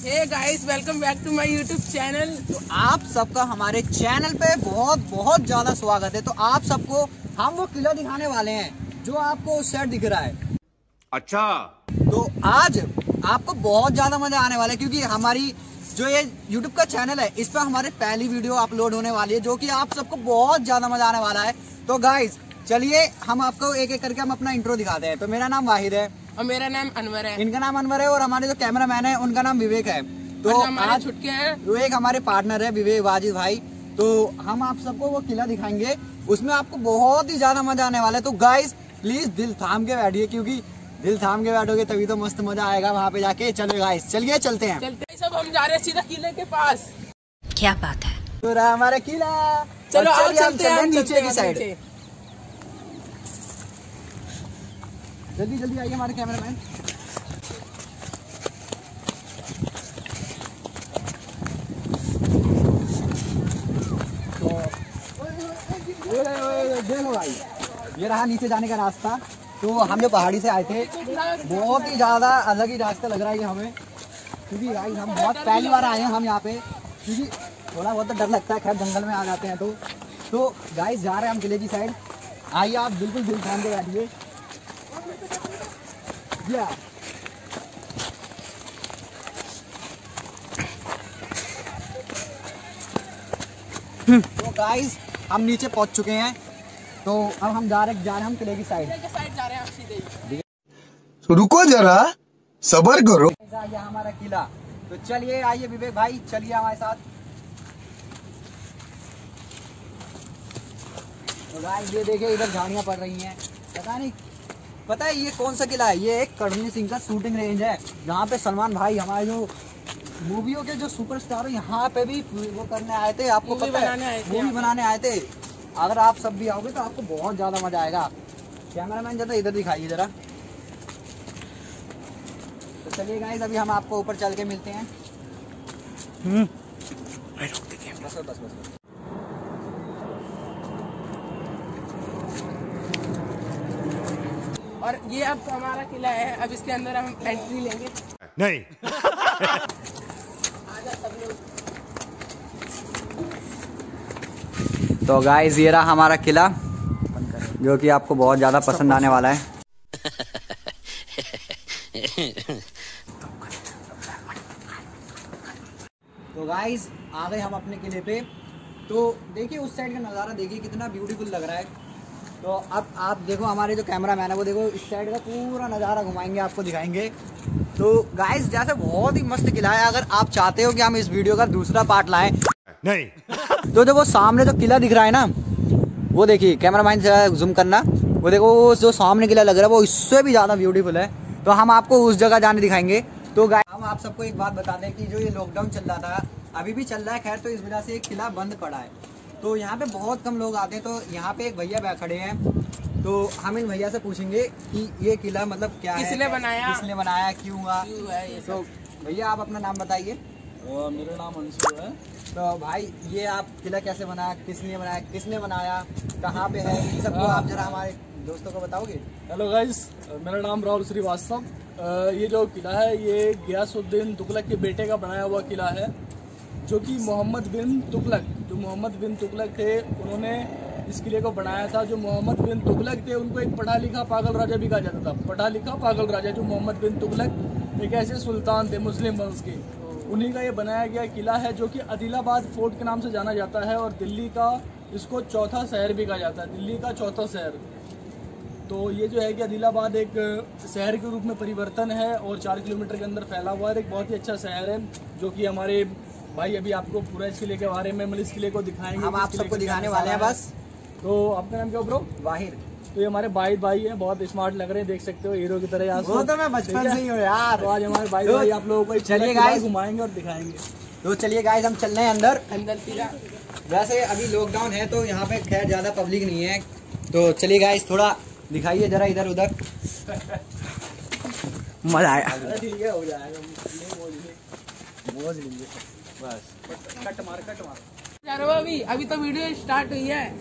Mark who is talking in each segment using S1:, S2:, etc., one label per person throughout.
S1: Hey guys, welcome back to my YouTube channel.
S2: तो आप सबका हमारे चैनल पे बहुत बहुत ज्यादा स्वागत है। तो आप सबको हम वो किला दिखाने वाले हैं जो आपको उस साइड दिख रहा है। अच्छा, तो आज आपको बहुत ज्यादा मजा आने वाला है क्योंकि हमारी जो ये यूट्यूब का चैनल है इस पर हमारी पहली वीडियो अपलोड होने वाली है जो कि आप सबको बहुत ज्यादा मजा आने वाला है। तो गाइस चलिए हम आपको एक एक करके हम अपना इंट्रो दिखाते हैं। तो मेरा नाम वाहिद है
S1: और मेरा नाम अनवर है।
S2: इनका नाम अनवर है और हमारे जो कैमरामैन है उनका नाम विवेक है। तो
S1: आज छुटके हैं,
S2: वो एक हमारे पार्टनर है विवेक वाजिद भाई। तो हम आप सबको वो किला दिखाएंगे, उसमें आपको बहुत ही ज्यादा मजा आने वाला है। तो गाइस प्लीज दिल थाम के बैठिए क्योंकि दिल थाम के बैठोगे तभी तो मस्त मजा आएगा वहाँ पे जाके। चलो गाइस चलिए चलते हैं।
S1: सब हम जा रहे हैं सीधा किले के पास।
S3: क्या बात है,
S2: तो रहा हमारा किला।
S1: चलो आओ चलते हैं
S2: नीचे की साइड। जल्दी जल्दी आइए हमारे कैमरामैन। देखो भाई ये रहा नीचे जाने का रास्ता। तो हम जो पहाड़ी से आए थे बहुत ही ज्यादा अलग ही रास्ता लग रहा है ये हमें क्योंकि भाई हम बहुत पहली बार आए हैं हम यहाँ पे क्योंकि थोड़ा बहुत तो डर लगता है। खैर जंगल में आ जाते हैं तो गाइस जा रहे हैं हम किले की साइड। आइए आप बिल्कुल दिल थाम के बैठिए। तो गाइस हम नीचे पहुंच चुके हैं। तो अब हम जा रहे हैं हम किले की साइड
S1: जा रहे हैं आप सीधे।
S4: तो रुको जरा सब्र करो।
S2: हमारा किला। तो चलिए आइए विवेक भाई चलिए हमारे साथ। तो गाइस ये देखिए इधर झाड़ियाँ पड़ रही हैं। पता है ये कौन सा किला है? ये एक कर्णवीर सिंह का शूटिंग रेंज है जहाँ पे सलमान भाई हमारे जो मूवियों के जो सुपरस्टार है यहाँ पे भी वो करने आए थे। आपको पता है मूवी बनाने आए थे। अगर आप सब भी आओगे तो आपको बहुत ज्यादा मजा आएगा। कैमरामैन जरा इधर दिखाइए जरा। तो चलिए गाइस अभी हम आपको ऊपर चल के मिलते हैं। बस बस बस।
S1: और ये अब हमारा किला है। अब इसके अंदर हम एंट्री लेंगे।
S4: नहीं
S1: आजा सब लोग।
S2: तो गाइस ये रहा हमारा किला जो कि आपको बहुत ज्यादा पसंद आने वाला है। तो गाइस आ गए हम अपने किले पे। तो देखिए उस साइड का नज़ारा देखिए कितना ब्यूटीफुल लग रहा है। तो अब आप देखो हमारे जो कैमरामैन है वो देखो इस साइड का पूरा नज़ारा घुमाएंगे आपको दिखाएंगे। तो गाइस जैसे बहुत ही मस्त किला है। अगर आप चाहते हो कि हम इस वीडियो का दूसरा पार्ट लाएं
S4: नहीं
S2: तो जो वो सामने जो किला दिख रहा है ना वो देखिए कैमरामैन से जूम करना। वो देखो वो जो सामने किला लग रहा है वो इससे भी ज़्यादा ब्यूटीफुल है। तो हम आपको उस जगह जाने दिखाएंगे। तो गाइस हम आप सबको एक बात बता दें कि जो ये लॉकडाउन चल रहा था अभी भी चल रहा है। खैर तो इस वजह से एक किला बंद पड़ा है। तो यहाँ पे बहुत कम लोग आते हैं। तो यहाँ पे एक भैया खड़े हैं। तो हम इन भैया से पूछेंगे कि ये किला मतलब क्या है, किसने बनाया क्यों हुआ। तो भैया आप अपना नाम बताइए।
S5: मेरा नाम अंशु है।
S2: तो भाई ये आप किला कैसे बनाया, किसने बनाया, कहाँ पे है, इन सबको आप जरा हमारे दोस्तों को बताओगे।
S5: हेलो गाइस, मेरा नाम राहुल श्रीवास्तव। ये जो किला है ये गियासुद्दीन तुगलक के बेटे का बनाया हुआ किला है जो कि मोहम्मद बिन तुगलक थे उन्होंने इस किले को बनाया था। जो मोहम्मद बिन तुगलक थे उनको एक पढ़ा लिखा पागल राजा भी कहा जाता था। पढ़ा लिखा पागल राजा जो मोहम्मद बिन तुगलक एक ऐसे सुल्तान थे मुस्लिम वंश के, उन्हीं का ये बनाया गया किला है जो कि आदिलाबाद फोर्ट के नाम से जाना जाता है। और दिल्ली का इसको चौथा शहर भी कहा जाता है, दिल्ली का चौथा शहर। तो ये जो है कि आदिलाबाद एक शहर के रूप में परिवर्तन है और 4 किलोमीटर के अंदर फैला हुआ है। एक बहुत ही अच्छा शहर है जो कि हमारे भाई अभी आपको पूरा इस किले के बारे में मतलब इस किले को दिखाएंगे।
S2: हम आप सबको दिखाने वाले हैं बस।
S5: तो आपका नाम क्या ब्रो?
S2: वाहिद।
S5: तो ये हमारे भाई हैं, बहुत स्मार्ट लग रहे हैं, देख सकते हो हीरो की तरह। यहाँ
S2: वो तो मैं बचपन से ही हूँ यार।
S5: तो आज हमारे भाई आप लोगों को
S2: चलिए गाइस
S5: घुमाएंगे और दिखाएंगे।
S2: तो चलिए गाइस हम चल रहे हैं अंदर
S1: किला।
S2: वैसे अभी लॉकडाउन है तो यहाँ पे खैर ज्यादा पब्लिक नहीं है। तो चलिए गाइस थोड़ा दिखाइए जरा इधर उधर। मजा आया।
S5: ठीक है हो जाएगा,
S2: बस
S5: कट मार।
S1: अभी तो वीडियो स्टार्ट हुई है।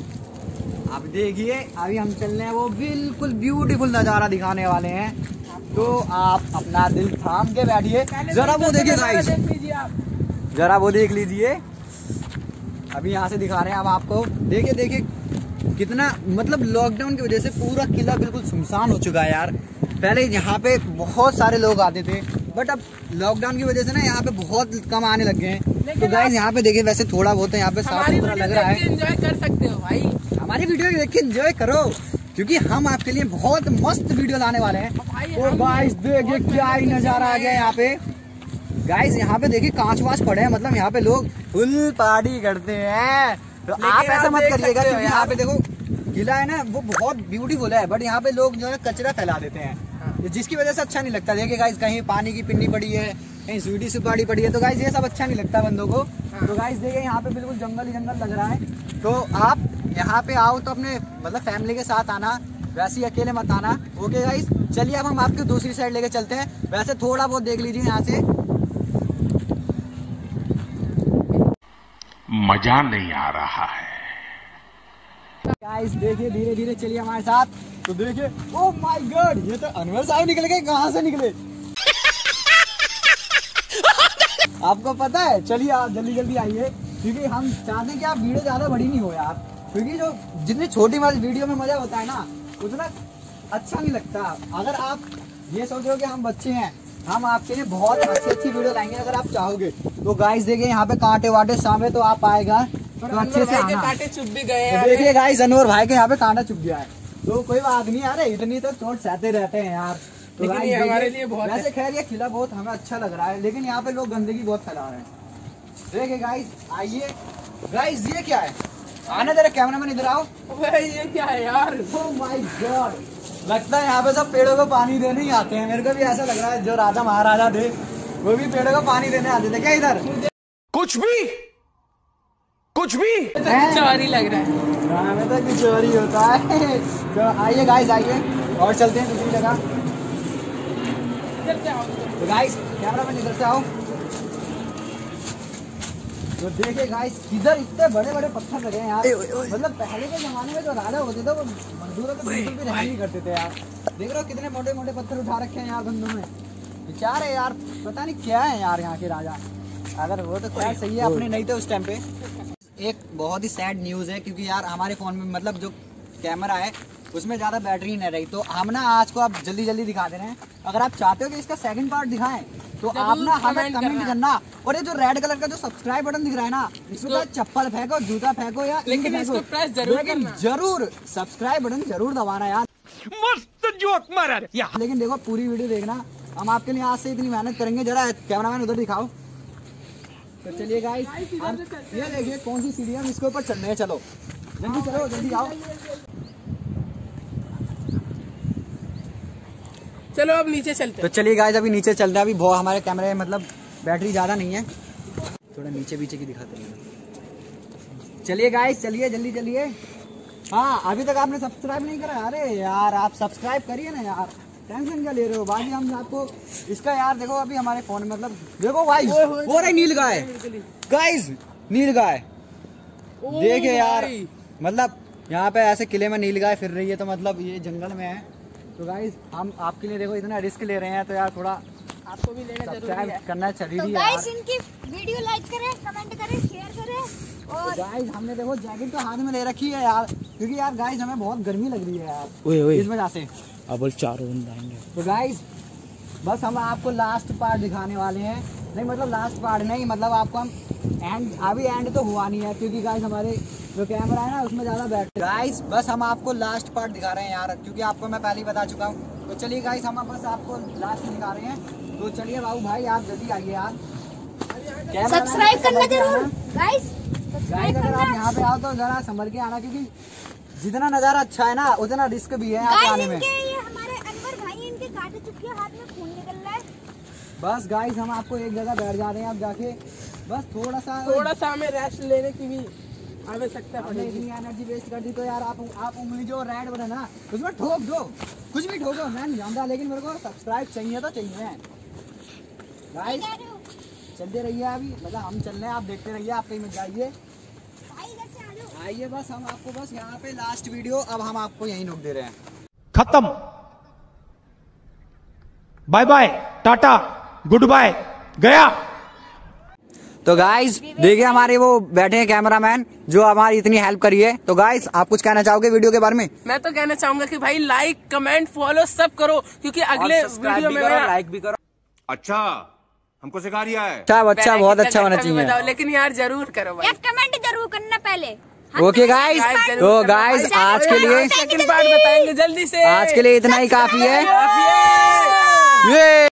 S2: अब देखिए अभी हम चल रहे हैं वो बिल्कुल ब्यूटीफुल नज़ारा दिखाने वाले हैं। तो आप अपना दिल थाम के बैठिए। जरा वो देखिए गाइस, जरा वो देख लीजिए। अभी यहाँ से दिखा रहे हैं अब आपको। देखिए देखिए कितना मतलब लॉकडाउन की वजह से पूरा किला बिल्कुल सुनसान हो चुका है यार। पहले यहाँ पे बहुत सारे लोग आते थे, बट अब लॉकडाउन की वजह से ना यहाँ पे बहुत कम आने लग गए हैं। तो गाइस यहाँ पे देखिए वैसे थोड़ा बहुत है यहाँ पे साफ सुथरा लग रहा है।
S1: एंजॉय कर सकते हो भाई,
S2: हमारी वीडियो देख के एंजॉय करो, क्योंकि हम आपके लिए बहुत मस्त वीडियो लाने वाले हैं। तो गाइस देखिए क्या ही नजारा आ गया यहाँ पे। गाइस यहाँ पे देखिए कांच वाच पड़े हैं, मतलब यहाँ पे लोग फुल पार्टी करते हैं। तो आप ऐसा मत करिएगा, क्योंकि यहाँ पे देखो किला है ना वो बहुत ब्यूटीफुल है, बट यहाँ पे लोग जो है कचरा फैला देते हैं, जिसकी वजह से अच्छा नहीं लगता। देखिए गाइस कहीं पानी की पिन्नी पड़ी है, कहीं स्वीटी सुपारी पड़ी है, तो गाइस ये सब अच्छा नहीं लगता बंदों को। तो गाइस देखिए यहाँ पे बिल्कुल जंगल ही जंगल लग रहा है। तो आप यहाँ पे आओ तो अपने मतलब फैमिली के साथ आना, वैसे ही अकेले मत आना। ओके गाइस, चलिए अब हम आपको दूसरी साइड लेके चलते हैं। वैसे थोड़ा बहुत देख लीजिए यहाँ से,
S3: मजा नहीं आ रहा है।
S2: गाइस देखिए धीरे धीरे चलिए हमारे साथ। तो देखिए ओह माय गॉड, ये तो अनवर साहब निकल गए। कहाँ से निकले आपको पता है? चलिए आप जल्दी जल्दी आइए, क्योंकि हम चाहते हैं कि आप वीडियो ज्यादा बड़ी नहीं हो यार, क्योंकि जो जितनी छोटी वीडियो में मजा होता है ना उतना अच्छा नहीं लगता। अगर आप ये सोच रहे हो कि हम बच्चे हैं, हम आपके लिए बहुत अच्छी वीडियो लाएंगे अगर आप चाहोगे। तो गाइस देखिए यहाँ पे कांटे वाटे सामने तो आप आएगा तो अच्छे से आना।
S1: कांटे चुभ भी गए
S2: तो देखिए गाइस अनवर भाई के यहाँ पे कांटा चुभ गया है, तो कोई बात नहीं यार, इतनी तो चोट सहते रहते हैं यार। तो
S1: लेकिन ये हमारे लिए बहुत
S2: वैसे खैर ये किला बहुत हमें अच्छा लग रहा है, लेकिन यहाँ पे लोग गंदगी बहुत फैला रहे हैं। देखिए गाइस आइए। गाइस ये क्या है? आने दे रहे कैमरामैन, इधर आओ।
S1: ये क्या है यार?
S2: ओह माय गॉड, लगता है यहाँ पे सब पेड़ों को पानी देने ही आते हैं। मेरे को भी ऐसा लग रहा है, जो राजा महाराजा थे वो भी पेड़ों को पानी देने आते थे क्या इधर?
S3: कुछ भी
S1: चोरी लग रहा है।
S2: हमें तो कुछ चोरी होता है। तो आइए गाइस आइए और चलते हैं दूसरी जगह।
S1: इधर से आओ।
S2: तो गाइस कैमरामैन इधर से आओ। तो देखिए गाइस इधर इतने बड़े बड़े पत्थर लगे हैं यार। मतलब पहले के जमाने में जो राजा होते थे वो मजदूरों को बिल्कुल भी रहन नहीं करते थे यार। देख रहे हो कितने मोटे मोटे पत्थर उठा रखे हैं यार बंदों में। बेचारे यार पता नहीं क्या है यार यहाँ के राजा। अगर वो तो क्या सही है, अपने नहीं थे उस टाइम पे। एक बहुत ही सैड न्यूज़ है, क्योंकि यार हमारे फ़ोन में मतलब जो कैमरा है उसमें ज़्यादा बैटरी नहीं रही, तो हम ना आज को आप जल्दी जल्दी दिखा दे रहे हैं। अगर आप चाहते हो कि इसका सेकंड पार्ट दिखाएं तो आप ना हमें कमेंट करना। और ये जो रेड कलर का जो सब्सक्राइब बटन दिख रहा है ना, इसको चप्पल फेंको, जूता फेंको या
S1: लेकिन इसको प्रेस जरूर करना।
S2: जरूर सब्सक्राइब बटन जरूर दबाना यार।
S3: मस्त जोक मारा या।
S2: लेकिन देखो पूरी वीडियो देखना, हम आपके लिए आज से इतनी मेहनत करेंगे। जरा कैमरामैन उधर दिखाओ। तो चलिए गाइस ये देखिए कौन सी सीढ़ी हम इसके ऊपर चल रहे हैं। चलो जल्दी चलो, जल्दी आओ।
S1: चलो अब नीचे चलते
S2: तो चलिए गाइस अभी नीचे चलते हैं। अभी बहुत हमारे कैमरे में मतलब बैटरी ज़्यादा नहीं है, थोड़ा नीचे पीछे की दिखाते हैं। चलिए गाइस चलिए जल्दी चलिए। हाँ अभी तक आपने सब्सक्राइब नहीं करा? अरे यार आप सब्सक्राइब करिए ना यार, टेंशन क्या ले रहे हो? बाकी हम आपको इसका यार देखो अभी हमारे फोन में मतलब देखो भाई वो रही नील गाय। गाइस नील गाय देखिए यार, मतलब यहाँ पे ऐसे किले में नील गाय फिर रही है, तो मतलब ये जंगल में है। तो गाइस हम आपके लिए देखो इतना रिस्क ले रहे हैं, तो यार थोड़ा
S1: आपको भी लेना जरूरी है।
S2: सब्सक्राइब करना
S6: तो
S2: जरूरी है
S6: गाइस
S2: यार।
S6: इनकी वीडियो लाइक करें, कमेंट करें, शेयर करें। और
S2: गाइस हमने देखो जैकेट तो हाथ में ले रखी है यार, क्योंकि यार गाइस हमें बहुत गर्मी लग रही है यार इस वजह से।
S5: अब चारों बंद आएंगे।
S2: तो गाइस बस हम आपको लास्ट पार्ट दिखाने वाले हैं। नहीं मतलब लास्ट पार्ट नहीं, मतलब आपको हम अभी एंड तो हुआ नहीं है, क्योंकि गाइस हमारे जो कैमरा है ना उसमें ज़्यादा बैटरी। गाइस बस हम आपको लास्ट पार्ट दिखा रहे हैं यार, क्योंकि आपको मैं पहले ही बता चुका हूँ। तो चलिए गाइस हम बस आपको लास्ट में दिखा रहे हैं। तो चलिए बाबू भाई आप जल्दी आइए यार,
S6: सब्सक्राइब करना जरूर गाइस।
S2: गाइस अगर आप यहाँ पे आओ तो जरा संभल के आना, क्योंकि जितना नज़ारा अच्छा है ना उतना रिस्क भी है यहाँ पे आने में।
S6: ये हमारे अनवर भाई, इनके कांटे चुभ के हाथ में खून निकल रहा है।
S2: बस गाइस हम आपको एक जगह बैठ जा रहे हैं, आप जाके बस थोड़ा सा
S1: हमें रेस्ट लेने की भी आवश्यकता
S2: हमने
S1: पड़ेगी।
S2: इतनी एनर्जी वेस्ट कर दी, तो यार आप उंगली जो रेड बटन है ना उसमें ठोक दो, कुछ भी ठोको, मैं नहीं जानता, लेकिन मेरे को सब्सक्राइब चाहिए तो चाहिए। गाइस चलते रहिए, अभी मतलब हम चल रहे हैं, आप देखते रहिए, आप कहीं मत जाइए। आइए बस हम आपको बस यहाँ पे लास्ट वीडियो अब हम आपको यहीं रोक दे रहे हैं।
S3: खत्म। बाय बाय, टाटा, गुड बाय, गया।
S2: तो गाइस देखिए हमारे वो बैठे हैं कैमरामैन जो हमारी इतनी हेल्प करी है। तो गाइस आप कुछ कहना चाहोगे वीडियो के बारे में?
S1: मैं तो कहना चाहूंगा कि भाई लाइक कमेंट फॉलो सब करो, क्योंकि अगले वीडियो में
S2: लाइक भी करो।
S3: अच्छा, हमको सिखा रिया है।
S2: अच्छा बहुत अच्छा होना चाहिए,
S1: बताओ, लेकिन यार जरूर करो भाई,
S6: एक कमेंट जरूर करना पहले।
S2: ओके गाइस, तो गाइस आज के लिए
S1: सेकंड पार्ट बताएंगे जल्दी से।
S2: आज के लिए इतना ही काफी है।
S1: काफी है।
S2: ये